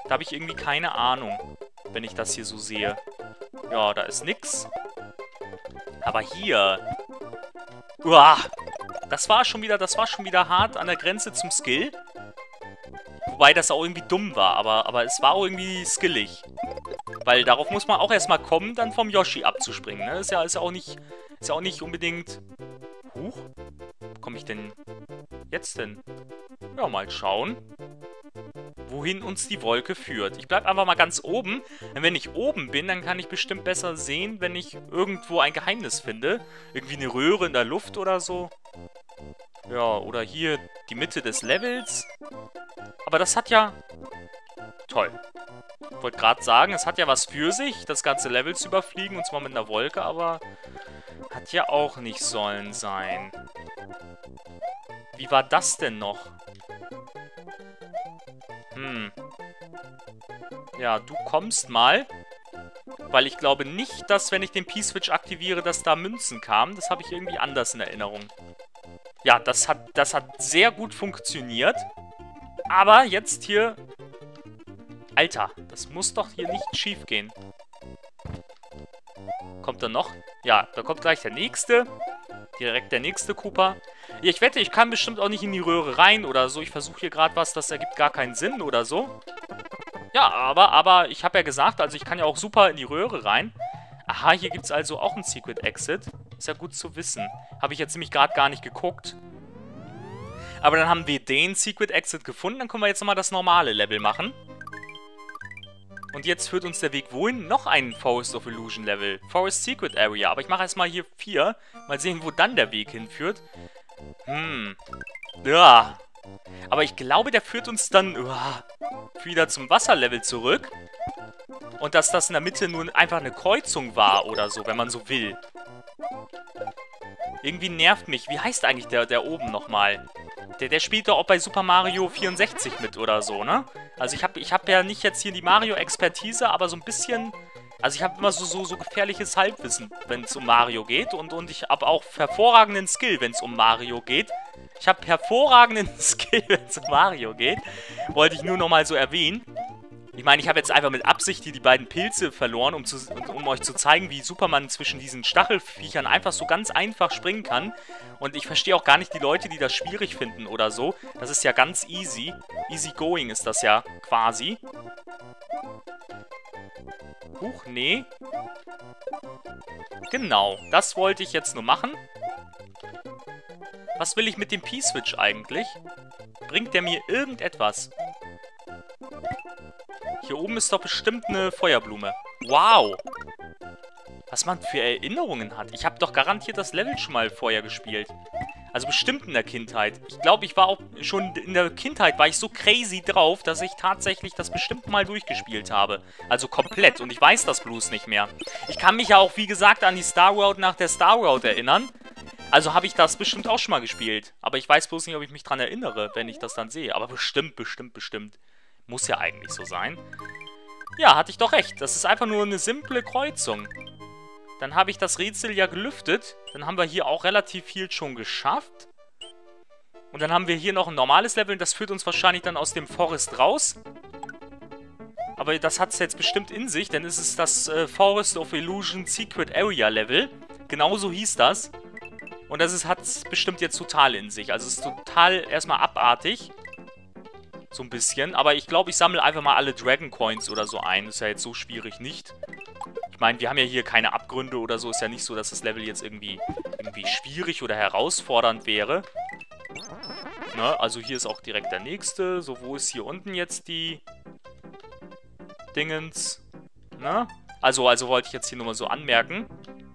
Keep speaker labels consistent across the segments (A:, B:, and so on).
A: Da habe ich irgendwie keine Ahnung, wenn ich das hier so sehe. Ja, da ist nix. Aber hier... Uah, das war schon wieder hart an der Grenze zum Skill. Wobei das auch irgendwie dumm war, aber es war auch irgendwie skillig. Weil darauf muss man auch erstmal kommen, dann vom Yoshi abzuspringen, ne? Ist ja auch nicht unbedingt... Huch? Wo komme ich denn jetzt denn? Ja, mal schauen, wohin uns die Wolke führt. Ich bleibe einfach mal ganz oben. Denn wenn ich oben bin, dann kann ich bestimmt besser sehen, wenn ich irgendwo ein Geheimnis finde. Irgendwie eine Röhre in der Luft oder so. Ja, oder hier die Mitte des Levels. Aber das hat ja... Toll. Ich wollte gerade sagen, es hat ja was für sich, das ganze Level zu überfliegen, und zwar mit einer Wolke, aber hat ja auch nicht sollen sein. Wie war das denn noch? Ja, du kommst mal. Weil ich glaube nicht, dass, wenn ich den P-Switch aktiviere, dass da Münzen kamen. Das habe ich irgendwie anders in Erinnerung. Ja, das hat sehr gut funktioniert. Aber jetzt hier... Alter, das muss doch hier nicht schief gehen. Kommt da noch? Ja, da kommt gleich der nächste. Direkt der nächste Koopa. Ja, ich wette, ich kann bestimmt auch nicht in die Röhre rein oder so. Ich versuche hier gerade was, das ergibt gar keinen Sinn oder so. Ja, aber ich habe ja gesagt, also ich kann ja auch super in die Röhre rein. Aha, hier gibt es also auch einen Secret Exit. Ist ja gut zu wissen. Habe ich jetzt nämlich gerade gar nicht geguckt. Aber dann haben wir den Secret Exit gefunden. Dann können wir jetzt nochmal das normale Level machen. Und jetzt führt uns der Weg wohin? Noch ein Forest of Illusion Level. Forest Secret Area. Aber ich mache erstmal hier 4. Mal sehen, wo dann der Weg hinführt. Ja. Aber ich glaube, der führt uns dann wieder zum Wasserlevel zurück. Und dass das in der Mitte nur einfach eine Kreuzung war oder so, wenn man so will. Irgendwie nervt mich. Wie heißt eigentlich der oben nochmal? Der spielt doch auch bei Super Mario 64 mit oder so, ne? Also ich hab ja nicht jetzt hier die Mario-Expertise, aber so ein bisschen... Also ich habe immer so gefährliches Halbwissen, wenn es um Mario geht. Und ich habe auch hervorragenden Skill, wenn es um Mario geht. Ich habe hervorragenden Skill, wenn es um Mario geht. Wollte ich nur nochmal so erwähnen. Ich meine, ich habe jetzt einfach mit Absicht hier die beiden Pilze verloren, um euch zu zeigen, wie Superman zwischen diesen Stachelviechern einfach so ganz einfach springen kann. Und ich verstehe auch gar nicht die Leute, die das schwierig finden oder so. Das ist ja ganz easy. Easy going ist das ja quasi. Huch, nee. Genau, das wollte ich jetzt nur machen. Was will ich mit dem P-Switch eigentlich? Bringt der mir irgendetwas? Hier oben ist doch bestimmt eine Feuerblume. Wow! Was man für Erinnerungen hat. Ich habe doch garantiert das Level schon mal vorher gespielt. Also bestimmt in der Kindheit. Ich glaube, ich war auch schon in der Kindheit war ich so crazy drauf, dass ich tatsächlich das bestimmt mal durchgespielt habe. Also komplett. Und ich weiß das bloß nicht mehr. Ich kann mich ja auch, wie gesagt, an die Star Road nach der Star Road erinnern. Also habe ich das bestimmt auch schon mal gespielt. Aber ich weiß bloß nicht, ob ich mich dran erinnere, wenn ich das dann sehe. Aber bestimmt. Muss ja eigentlich so sein. Ja, hatte ich doch recht. Das ist einfach nur eine simple Kreuzung. Dann habe ich das Rätsel ja gelüftet. Dann haben wir hier auch relativ viel schon geschafft. Und dann haben wir hier noch ein normales Level. Und das führt uns wahrscheinlich dann aus dem Forest raus. Aber das hat es jetzt bestimmt in sich. Denn es ist das Forest of Illusion Secret Area Level. Genauso hieß das. Und das hat es bestimmt jetzt total in sich. Also es ist total erstmal abartig. So ein bisschen. Aber ich glaube, ich sammle einfach mal alle Dragon Coins oder so ein. Ist ja jetzt so schwierig nicht. Ich meine, wir haben ja hier keine Abgründe oder so. Ist ja nicht so, dass das Level jetzt irgendwie schwierig oder herausfordernd wäre. Ne? Also hier ist auch direkt der nächste. So, wo ist hier unten jetzt die Dingens? Ne? Also wollte ich jetzt hier nur mal so anmerken.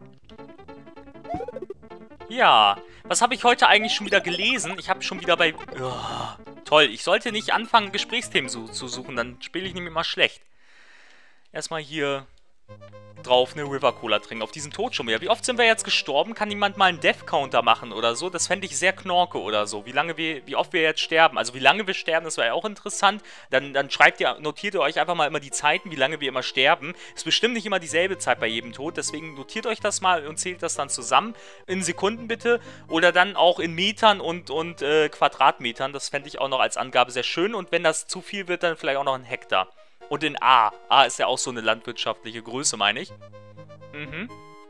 A: Ja, was habe ich heute eigentlich schon wieder gelesen? Ich habe schon wieder bei... toll, ich sollte nicht anfangen, Gesprächsthemen zu suchen, dann spiele ich nämlich immer schlecht. Erstmal hier drauf eine River Cola trinken, auf diesen Tod schon wieder. Wie oft sind wir jetzt gestorben? Kann jemand mal einen Death-Counter machen oder so? Das fände ich sehr knorke oder so. Wie oft wir jetzt sterben. Also wie lange wir sterben, das wäre ja auch interessant. Dann notiert ihr euch einfach mal immer die Zeiten, wie lange wir immer sterben. Ist bestimmt nicht immer dieselbe Zeit bei jedem Tod, deswegen notiert euch das mal und zählt das dann zusammen. In Sekunden bitte. Oder dann auch in Metern und Quadratmetern. Das fände ich auch noch als Angabe sehr schön. Und wenn das zu viel wird, dann vielleicht auch noch in Hektar. Und in A. A ist ja auch so eine landwirtschaftliche Größe, meine ich. Mhm.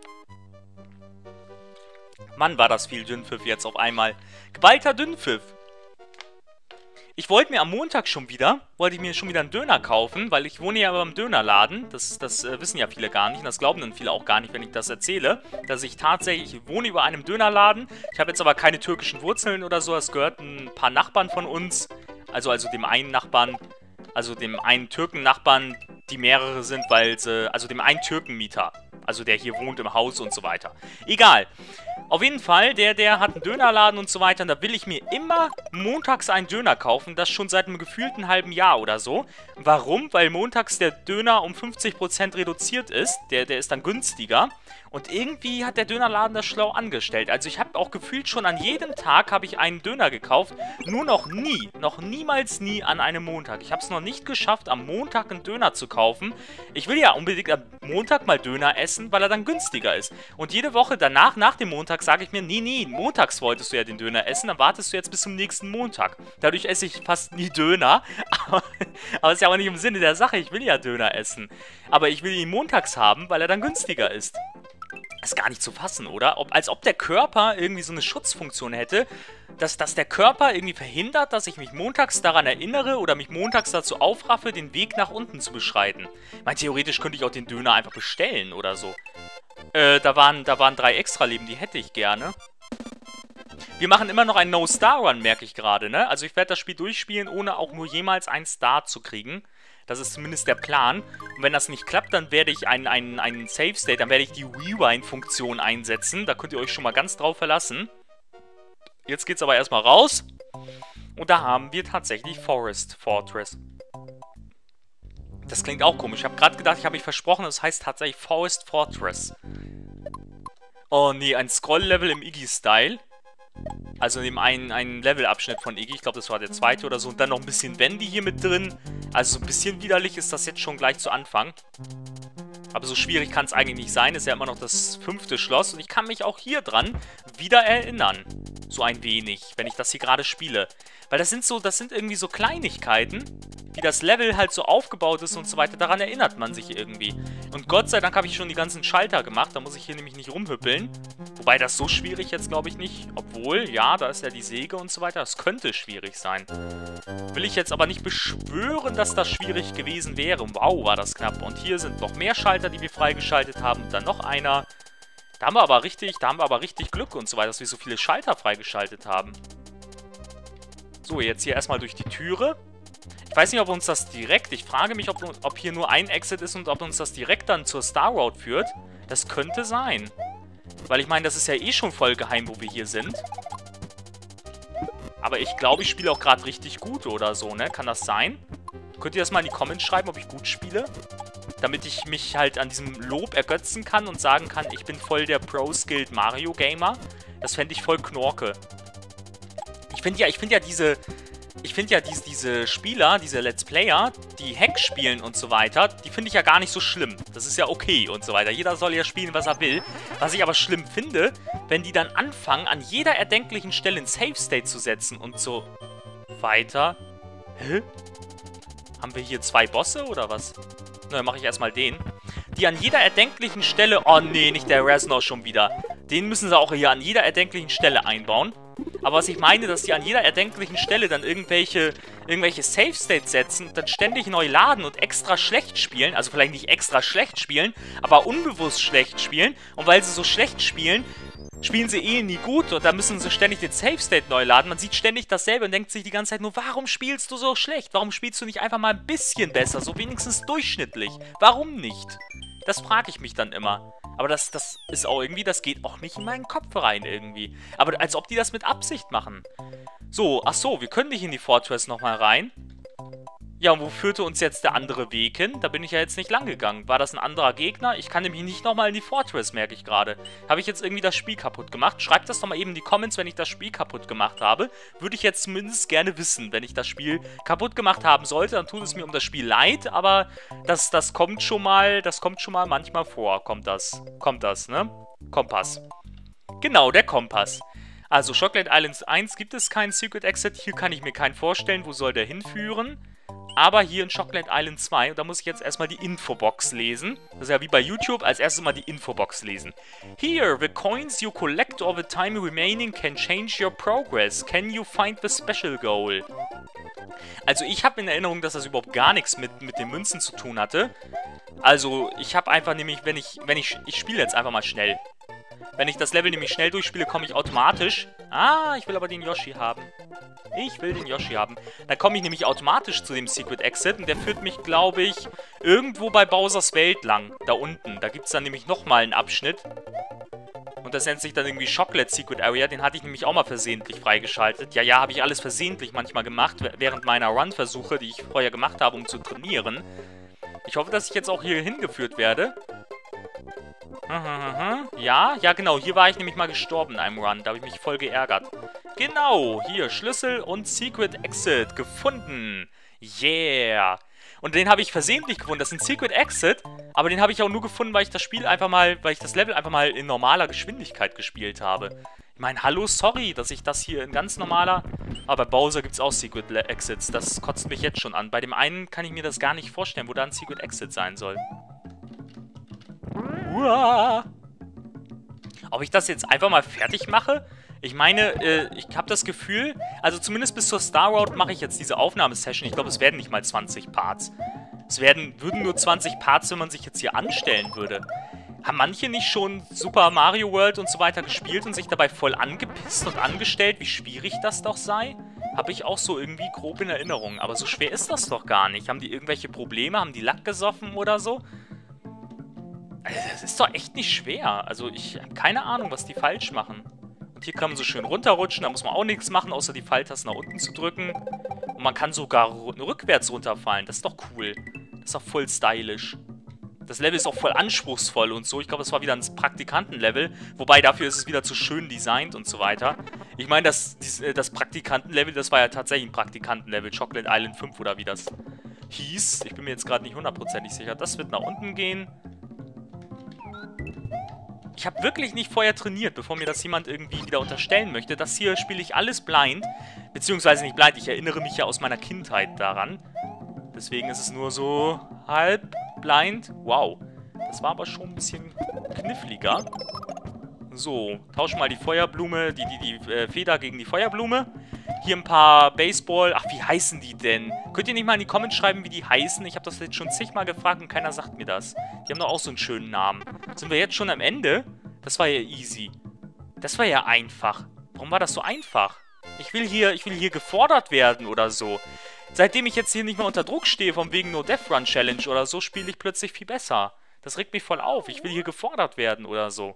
A: Mann, war das viel Dünnpfiff jetzt auf einmal. Geballter Dünnpfiff. Ich wollte mir am Montag wollte ich mir schon wieder einen Döner kaufen, weil ich wohne ja beim Dönerladen. Das wissen ja viele gar nicht und das glauben dann viele auch gar nicht, wenn ich das erzähle. Dass ich wohne über einem Dönerladen. Ich habe jetzt aber keine türkischen Wurzeln oder so. Es gehört ein paar Nachbarn von uns. Also dem einen Nachbarn, also dem einen Türken-Nachbarn, die mehrere sind, weil sie, also dem einen Türkenmieter. Also der hier wohnt im Haus und so weiter. Egal. Auf jeden Fall, der hat einen Dönerladen und so weiter. Und da will ich mir immer montags einen Döner kaufen. Das schon seit einem gefühlten halben Jahr oder so. Warum? Weil montags der Döner um 50% reduziert ist. Der ist dann günstiger. Und irgendwie hat der Dönerladen das schlau angestellt. Also ich habe auch gefühlt schon an jedem Tag habe ich einen Döner gekauft. Nur noch niemals nie an einem Montag. Ich habe es noch nicht geschafft, am Montag einen Döner zu kaufen. Ich will ja unbedingt am Montag mal Döner essen, weil er dann günstiger ist. Und jede Woche danach, nach dem Montag, sage ich mir, nee, montags wolltest du ja den Döner essen, dann wartest du jetzt bis zum nächsten Montag. Dadurch esse ich fast nie Döner. Aber ist ja auch nicht im Sinne der Sache, ich will ja Döner essen. Aber ich will ihn montags haben, weil er dann günstiger ist. Ist gar nicht zu fassen, oder? Als ob der Körper irgendwie so eine Schutzfunktion hätte, dass der Körper irgendwie verhindert, dass ich mich montags daran erinnere oder mich montags dazu aufraffe, den Weg nach unten zu beschreiten. Ich meine, theoretisch könnte ich auch den Döner einfach bestellen oder so. Da waren 3 Extra-Leben, die hätte ich gerne. Wir machen immer noch einen No-Star-Run, merke ich gerade, ne? Also ich werde das Spiel durchspielen, ohne auch nur jemals einen Star zu kriegen. Das ist zumindest der Plan. Und wenn das nicht klappt, dann werde ich einen Save-State, dann werde ich die Rewind-Funktion einsetzen. Da könnt ihr euch schon mal ganz drauf verlassen. Jetzt geht's aber erstmal raus. Und da haben wir tatsächlich Forest Fortress. Das klingt auch komisch. Ich habe gerade gedacht, ich habe mich versprochen, das heißt tatsächlich Forest Fortress. Oh nee, ein Scroll-Level im Iggy-Style. Also in dem einen Levelabschnitt von Iggy, ich glaube, das war der zweite oder so. Und dann noch ein bisschen Wendy hier mit drin. Also so ein bisschen widerlich ist das jetzt schon gleich zu Anfang. Aber so schwierig kann es eigentlich nicht sein. Ist ja immer noch das 5. Schloss. Und ich kann mich auch hier dran wieder erinnern. So ein wenig, wenn ich das hier gerade spiele. Weil das sind irgendwie so Kleinigkeiten, wie das Level halt so aufgebaut ist und so weiter. Daran erinnert man sich irgendwie. Und Gott sei Dank habe ich schon die ganzen Schalter gemacht. Da muss ich hier nämlich nicht rumhüppeln. Wobei das so schwierig jetzt glaube ich nicht. Obwohl, ja, da ist ja die Säge und so weiter. Das könnte schwierig sein. Will ich jetzt aber nicht beschwören, dass das schwierig gewesen wäre. Wow, war das knapp. Und hier sind noch mehr Schalter, die wir freigeschaltet haben. Und dann noch einer. Da haben wir aber richtig Glück und so weiter, dass wir so viele Schalter freigeschaltet haben. So, jetzt hier erstmal durch die Türe. Ich weiß nicht, ob uns das direkt... Ich frage mich, ob hier nur ein Exit ist und ob uns das direkt dann zur Star Road führt. Das könnte sein. Weil ich meine, das ist ja eh schon voll geheim, wo wir hier sind. Aber ich glaube, ich spiele auch gerade richtig gut oder so, ne? Kann das sein? Könnt ihr das mal in die Comments schreiben, ob ich gut spiele? Damit ich mich halt an diesem Lob ergötzen kann und sagen kann, ich bin voll der Pro-Skilled Mario-Gamer. Das fände ich voll Knorke. Ich finde ja diese Spieler, diese Let's Player, die Hack spielen und so weiter, die finde ich ja gar nicht so schlimm. Das ist ja okay und so weiter. Jeder soll ja spielen, was er will. Was ich aber schlimm finde, wenn die dann anfangen, an jeder erdenklichen Stelle einen Save-State zu setzen und so weiter. Hä? Haben wir hier 2 Bosse oder was? Na, dann mache ich erstmal den. Die an jeder erdenklichen Stelle... Oh nee, nicht der Reznor schon wieder. Den müssen sie auch hier an jeder erdenklichen Stelle einbauen. Aber was ich meine, dass die an jeder erdenklichen Stelle dann irgendwelche Save-States setzen und dann ständig neu laden und extra schlecht spielen. Also vielleicht nicht extra schlecht spielen, aber unbewusst schlecht spielen. Und weil sie so schlecht spielen, spielen sie eh nie gut und da müssen sie ständig den Save-State neu laden. Man sieht ständig dasselbe und denkt sich die ganze Zeit nur, warum spielst du so schlecht? Warum spielst du nicht einfach mal ein bisschen besser, so wenigstens durchschnittlich? Warum nicht? Das frage ich mich dann immer. Aber das ist auch irgendwie, das geht auch nicht in meinen Kopf rein irgendwie. Aber als ob die das mit Absicht machen. So, ach so, wir können nicht in die Fortress nochmal rein. Ja, und wo führte uns jetzt der andere Weg hin? Da bin ich ja jetzt nicht lang gegangen. War das ein anderer Gegner? Ich kann nämlich nicht nochmal in die Fortress, merke ich gerade. Habe ich jetzt irgendwie das Spiel kaputt gemacht? Schreibt das doch mal eben in die Comments, wenn ich das Spiel kaputt gemacht habe. Würde ich jetzt zumindest gerne wissen. Wenn ich das Spiel kaputt gemacht haben sollte, dann tut es mir um das Spiel leid. Aber das kommt schon mal manchmal vor. Kommt das, ne? Kompass. Genau, der Kompass. Also, Chocolate Islands 1 gibt es keinen Secret Exit. Hier kann ich mir keinen vorstellen. Wo soll der hinführen? aber hier in Chocolate Island 2. Und da muss ich jetzt erstmal die Infobox lesen. Das ist ja wie bei YouTube, als erstes mal die Infobox lesen. Here, the coins you collect all the time remaining can change your progress. Can you find the special goal? Also ich habe in Erinnerung, dass das überhaupt gar nichts mit den Münzen zu tun hatte. Also ich habe einfach nämlich, ich spiele jetzt einfach mal schnell. Wenn ich das Level nämlich schnell durchspiele, komme ich automatisch... Ah, ich will aber den Yoshi haben. Ich will den Yoshi haben. Dann komme ich nämlich automatisch zu dem Secret Exit und der führt mich, glaube ich, irgendwo bei Bowsers Welt lang. Da unten. Da gibt es dann nämlich nochmal einen Abschnitt. Und das nennt sich dann irgendwie Chocolate Secret Area. Den hatte ich nämlich auch mal versehentlich freigeschaltet. Ja, habe ich alles versehentlich manchmal gemacht, während meiner Run-Versuche, die ich vorher gemacht habe, um zu trainieren. Ich hoffe, dass ich jetzt auch hier hingeführt werde. Ja, genau. Hier war ich nämlich mal gestorben in einem Run. Da habe ich mich voll geärgert. Genau, hier, Schlüssel und Secret Exit gefunden. Yeah. Und den habe ich versehentlich gefunden. Das ist ein Secret Exit, aber den habe ich auch nur gefunden, weil ich das Level einfach mal in normaler Geschwindigkeit gespielt habe. Ich meine, hallo, sorry, dass ich das hier in ganz normaler... Aber bei Bowser gibt es auch Secret Exits. Das kotzt mich jetzt schon an. Bei dem einen kann ich mir das gar nicht vorstellen, wo da ein Secret Exit sein soll. Uah. Ob ich das jetzt einfach mal fertig mache? Ich meine, ich habe das Gefühl, also zumindest bis zur Star Road mache ich jetzt diese Aufnahmesession. Ich glaube, es werden nicht mal 20 Parts. Würden nur 20 Parts, wenn man sich jetzt hier anstellen würde. Haben manche nicht schon Super Mario World und so weiter gespielt und sich dabei voll angepisst und angestellt, wie schwierig das doch sei? Habe ich auch so irgendwie grob in Erinnerung. Aber so schwer ist das doch gar nicht. Haben die irgendwelche Probleme? Haben die Lack gesoffen oder so? Also, das ist doch echt nicht schwer. Also, ich habe keine Ahnung, was die falsch machen. Und hier kann man so schön runterrutschen. Da muss man auch nichts machen, außer die Pfeiltasten nach unten zu drücken. Und man kann sogar rückwärts runterfallen. Das ist doch cool. Das ist doch voll stylisch. Das Level ist auch voll anspruchsvoll und so. Ich glaube, das war wieder ein Praktikantenlevel. Wobei, dafür ist es wieder zu schön designt und so weiter. Ich meine, das Praktikantenlevel, das war ja tatsächlich ein Praktikantenlevel. Chocolate Island 5 oder wie das hieß. Ich bin mir jetzt gerade nicht hundertprozentig sicher. Das wird nach unten gehen. Ich habe wirklich nicht vorher trainiert, bevor mir das jemand irgendwie wieder unterstellen möchte. Das hier spiele ich alles blind. Beziehungsweise nicht blind, ich erinnere mich ja aus meiner Kindheit daran. Deswegen ist es nur so halb blind. Wow, das war aber schon ein bisschen kniffliger. So, tauschen mal die Feuerblume, die Feder gegen die Feuerblume. Hier ein paar Baseball... Ach, wie heißen die denn? Könnt ihr nicht mal in die Comments schreiben, wie die heißen? Ich habe das jetzt schon zigmal gefragt und keiner sagt mir das. Die haben doch auch so einen schönen Namen. Sind wir jetzt schon am Ende? Das war ja easy. Das war ja einfach. Warum war das so einfach? Ich will hier gefordert werden oder so. Seitdem ich jetzt hier nicht mehr unter Druck stehe, von wegen No Death Run Challenge oder so, spiele ich plötzlich viel besser. Das regt mich voll auf. Ich will hier gefordert werden oder so.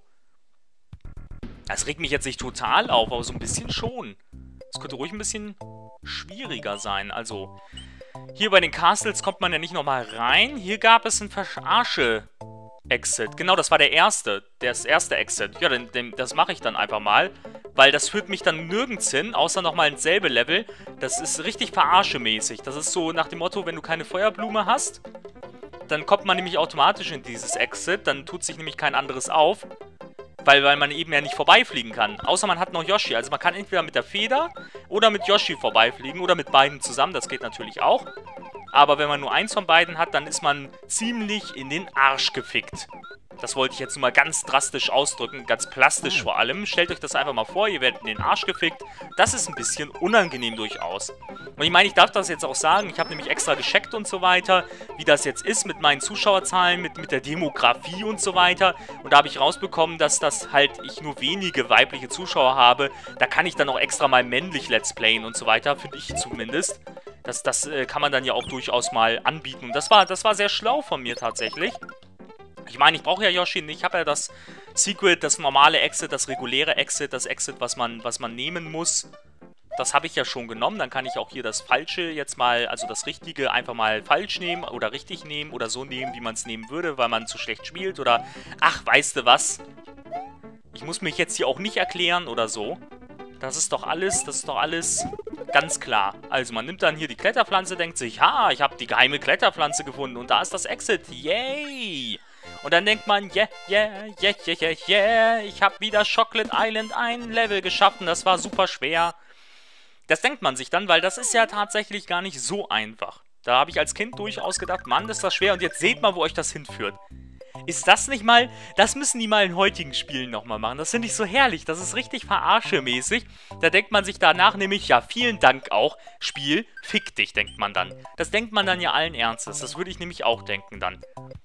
A: Das regt mich jetzt nicht total auf, aber so ein bisschen schon. Das könnte ruhig ein bisschen schwieriger sein. Also, hier bei den Castles kommt man ja nicht nochmal rein. Hier gab es einen Verarsche-Exit. Genau, das war der erste. Das erste Exit. Ja, das mache ich dann einfach mal. Weil das führt mich dann nirgends hin, außer nochmal ins selbe Level. Das ist richtig verarsche-mäßig. Das ist so nach dem Motto, wenn du keine Feuerblume hast, dann kommt man nämlich automatisch in dieses Exit. Dann tut sich nämlich kein anderes auf. Weil man eben ja nicht vorbeifliegen kann. Außer man hat noch Yoshi. Also man kann entweder mit der Feder oder mit Yoshi vorbeifliegen. Oder mit beiden zusammen. Das geht natürlich auch. Aber wenn man nur eins von beiden hat, dann ist man ziemlich in den Arsch gefickt. Das wollte ich jetzt nur mal ganz drastisch ausdrücken. Ganz plastisch vor allem. Stellt euch das einfach mal vor. Ihr werdet in den Arsch gefickt. Das ist ein bisschen unangenehm durchaus. Und ich meine, ich darf das jetzt auch sagen. Ich habe nämlich extra gecheckt und so weiter, wie das jetzt ist mit meinen Zuschauerzahlen, mit der Demografie und so weiter. Und da habe ich rausbekommen, dass ich nur wenige weibliche Zuschauer habe. Da kann ich dann auch extra mal männlich Let's Playen und so weiter. Finde ich zumindest. Das kann man dann ja auch durchaus mal anbieten. Und das war sehr schlau von mir tatsächlich. Ich meine, ich brauche ja Yoshi nicht. Ich habe ja das Secret, das normale Exit, das reguläre Exit, das Exit, was man nehmen muss. Das habe ich ja schon genommen. Dann kann ich auch hier das Falsche jetzt mal, also das Richtige einfach mal falsch nehmen oder richtig nehmen oder so nehmen, wie man es nehmen würde, weil man zu schlecht spielt oder, ach, weißt du was? Ich muss mich jetzt hier auch nicht erklären oder so. Das ist doch alles ganz klar. Also man nimmt dann hier die Kletterpflanze, denkt sich, ha, ich habe die geheime Kletterpflanze gefunden und da ist das Exit. Yay! Und dann denkt man, yeah, ich habe wieder Chocolate Island ein Level geschafft und das war super schwer. Das denkt man sich dann, weil das ist ja tatsächlich gar nicht so einfach. Da habe ich als Kind durchaus gedacht, Mann, ist das schwer. Und jetzt seht mal, wo euch das hinführt. Ist das nicht mal... Das müssen die mal in heutigen Spielen nochmal machen. Das finde ich so herrlich. Das ist richtig verarsche-mäßig. Da denkt man sich danach nämlich, ja, vielen Dank auch. Spiel, fick dich, denkt man dann. Das denkt man dann ja allen Ernstes. Das würde ich nämlich auch denken dann.